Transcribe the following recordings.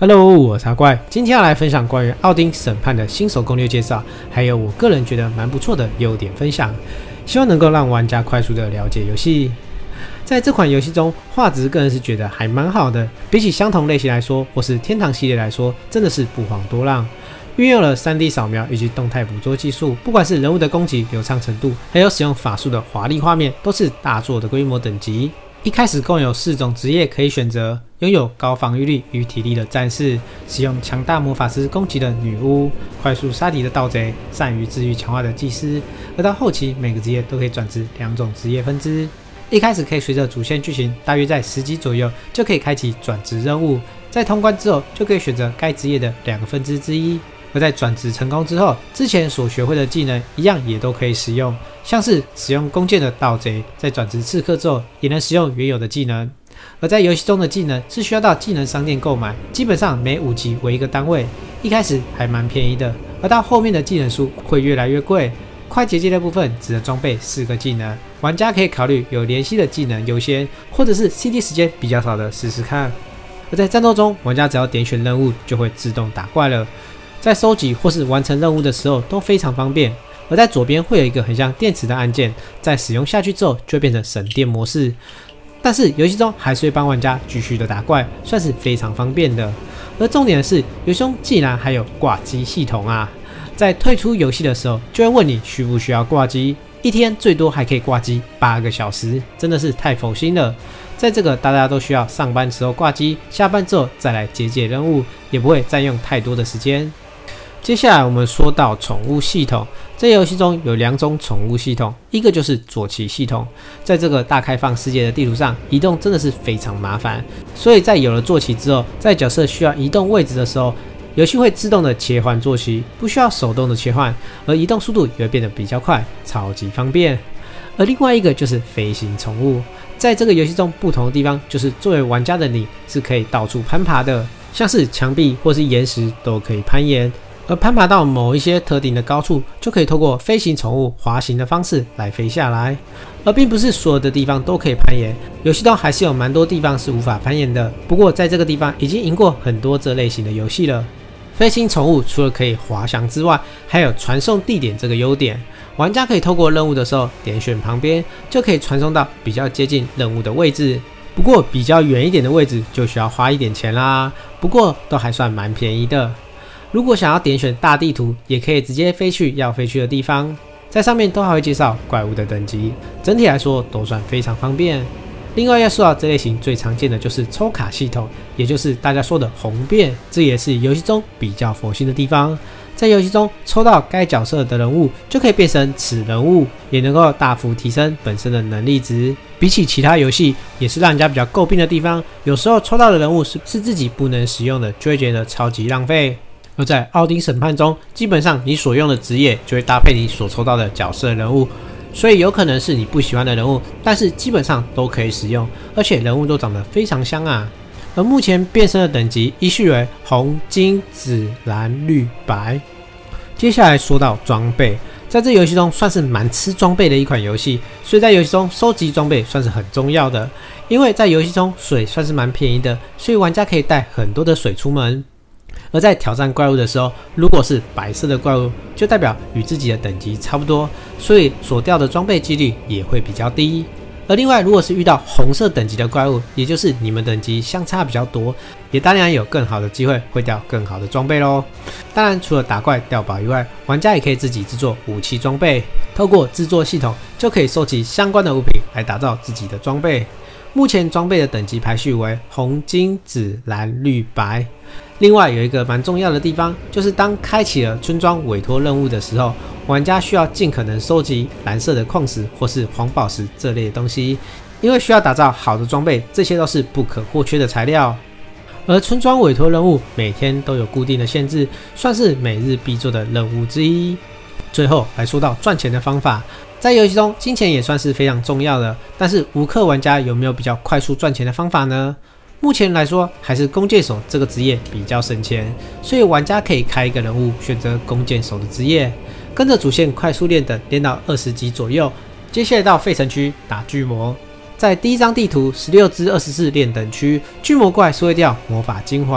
Hello， 我是阿怪，今天要来分享关于奥丁审判的新手攻略介绍，还有我个人觉得蛮不错的优点分享，希望能够让玩家快速的了解游戏。在这款游戏中，画质个人是觉得还蛮好的，比起相同类型来说，或是天堂系列来说，真的是不遑多让。运用了 3D 扫描以及动态捕捉技术，不管是人物的攻击流畅程度，还有使用法术的华丽画面，都是大作的规模等级。一开始共有4种职业可以选择，拥有高防御力与体力的战士，使用强大魔法师攻击的女巫，快速杀敌的盗贼，善于治愈强化的祭司。而到后期，每个职业都可以转至2种职业分支。一开始可以随着主线剧情，大约在10级左右就可以开启转职任务，在通关之后就可以选择该职业的2个分支之一。而在转职成功之后，之前所学会的技能一样也都可以使用，像是使用弓箭的盗贼，在转职刺客之后也能使用原有的技能。而在游戏中的技能是需要到技能商店购买，基本上每5级为1个单位，一开始还蛮便宜的，而到后面的技能数会越来越贵。快捷键的部分只能装备4个技能，玩家可以考虑有联系的技能优先，或者是 CD 时间比较少的试试看。而在战斗中，玩家只要点选任务就会自动打怪了，在收集或是完成任务的时候都非常方便。而在左边会有一个很像电池的按键，在使用下去之后就会变成省电模式，但是游戏中还是会帮玩家继续的打怪，算是非常方便的。而重点的是，游戏中竟然还有挂机系统啊！在退出游戏的时候就会问你需不需要挂机，一天最多还可以挂机8个小时，真的是太佛心了。在这个大家都需要上班时候挂机，下班之后再来解任务，也不会占用太多的时间。接下来我们说到宠物系统，在游戏中有2种宠物系统，一个就是坐骑系统。在这个大开放世界的地图上，移动真的是非常麻烦，所以在有了坐骑之后，在角色需要移动位置的时候，游戏会自动的切换坐骑，不需要手动的切换，而移动速度也会变得比较快，超级方便。而另外一个就是飞行宠物，在这个游戏中不同的地方就是作为玩家的你是可以到处攀爬的，像是墙壁或是岩石都可以攀岩。而攀爬到某一些特定的高处，就可以透过飞行宠物滑行的方式来飞下来。而并不是所有的地方都可以攀岩，游戏中还是有蛮多地方是无法攀岩的。不过在这个地方已经赢过很多这类型的游戏了。飞行宠物除了可以滑翔之外，还有传送地点这个优点。玩家可以透过任务的时候点选旁边，就可以传送到比较接近任务的位置。不过比较远一点的位置就需要花一点钱啦，不过都还算蛮便宜的。如果想要点选大地图，也可以直接飞去要飞去的地方，在上面都还会介绍怪物的等级，整体来说都算非常方便。另外要说到这类型最常见的就是抽卡系统，也就是大家说的红变，这也是游戏中比较佛心的地方。在游戏中抽到该角色的人物，就可以变成此人物，也能够大幅提升本身的能力值。比起其他游戏，也是让人家比较诟病的地方，有时候抽到的人物是自己不能使用的，就会觉得超级浪费。而在奥丁审判中，基本上你所用的职业就会搭配你所抽到的角色人物，所以有可能是你不喜欢的人物，但是基本上都可以使用，而且人物都长得非常香啊。而目前变身的等级依序为红、金、紫、蓝、绿、白。接下来说到装备，在这游戏中算是蛮吃装备的一款游戏，所以在游戏中收集装备算是很重要的。因为在游戏中水算是蛮便宜的，所以玩家可以带很多的水出门。而在挑战怪物的时候，如果是白色的怪物，就代表与自己的等级差不多，所以所掉的装备几率也会比较低。而另外，如果是遇到红色等级的怪物，也就是你们等级相差比较多，也当然有更好的机会会掉更好的装备咯。当然，除了打怪掉宝以外，玩家也可以自己制作武器装备，透过制作系统就可以收集相关的物品来打造自己的装备。目前装备的等级排序为红、金、紫、蓝、绿、白。另外有一个蛮重要的地方，就是当开启了村庄委托任务的时候，玩家需要尽可能收集蓝色的矿石或是黄宝石这类的东西，因为需要打造好的装备，这些都是不可或缺的材料。而村庄委托任务每天都有固定的限制，算是每日必做的任务之一。最后来说到赚钱的方法，在游戏中金钱也算是非常重要的，但是无氪玩家有没有比较快速赚钱的方法呢？目前来说，还是弓箭手这个职业比较省钱，所以玩家可以开一个人物，选择弓箭手的职业，跟着主线快速练等，练到20级左右。接下来到费城区打巨魔，在第一张地图16至24练等区，巨魔怪是会掉魔法精华，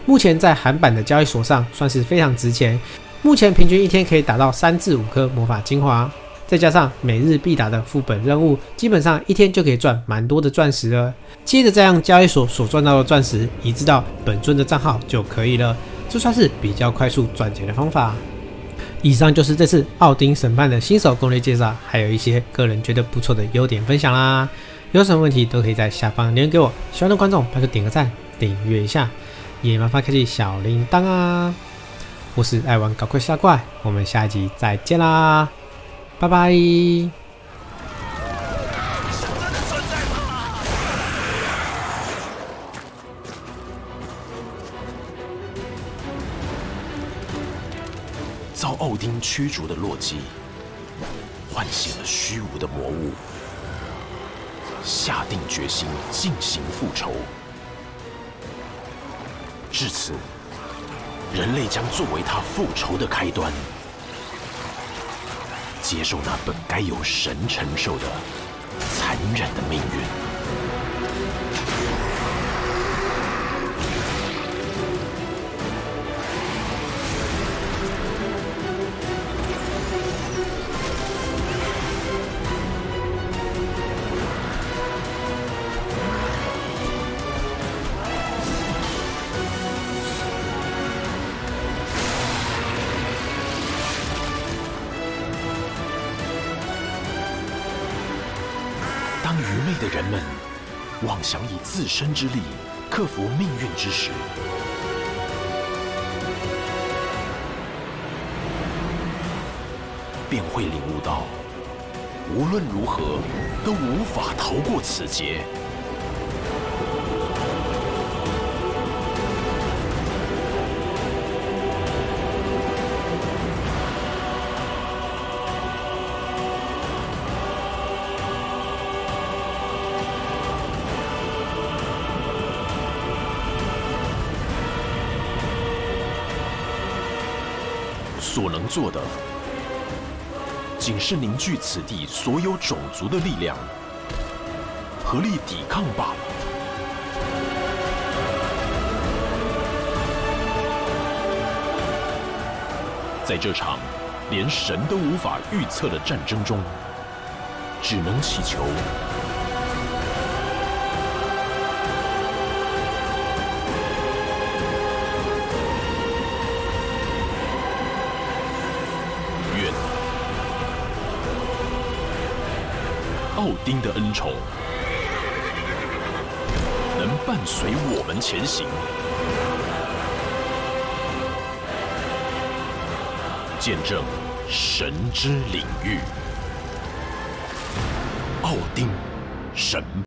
目前在韩版的交易所上算是非常值钱，目前平均一天可以打到3至5颗魔法精华，再加上每日必打的副本任务，基本上一天就可以赚蛮多的钻石了。接着再用交易所所赚到的钻石移植到本尊的账号就可以了，这算是比较快速赚钱的方法。以上就是这次奥丁审判的新手攻略介绍，还有一些个人觉得不错的优点分享啦。有什么问题都可以在下方留言给我，喜欢的观众拜托点个赞，订阅一下，也麻烦开启小铃铛啊！我是爱玩搞怪下怪，我们下一集再见啦，拜拜。 遭奥丁驱逐的洛基，唤醒了虚无的魔物，下定决心进行复仇。至此，人类将作为他复仇的开端，接受那本该由神承受的残忍的命运。当愚昧的人们妄想以自身之力克服命运之时，便会领悟到，无论如何都无法逃过此劫。所能做的，仅是凝聚此地所有种族的力量，合力抵抗罢了。在这场连神都无法预测的战争中，只能祈求奥丁的恩宠能伴随我们前行，见证神之领域。奥丁神。